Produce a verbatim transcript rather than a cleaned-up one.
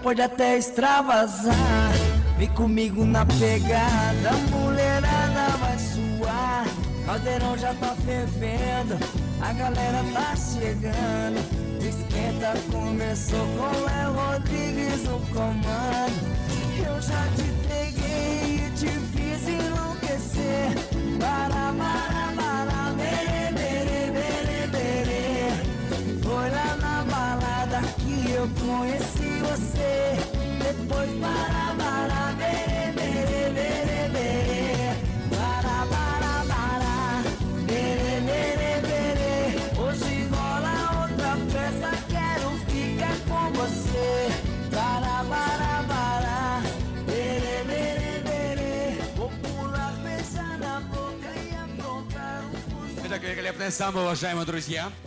pode até extravasar. Vem comigo na pegada, mulherada vai suar. Caldeirão já tá fervendo, a galera tá chegando. O esquenta começou com Léo Rodrigues no comando. Eu já te peguei e te fiz enlouquecer. Para, para, para, bere, bere, bere, bere. Foi lá na balada que eu conheci você. Depois para, para, bere, bere, bere, bere. Para, para, para, bere, bere, bere. Hoje rola outra festa, quero ficar com você. Para, para, para, bere, bere, bere. Vou pular, beijar na boca e aprontar um fuso. Это великолепное самое, уважаемые друзья.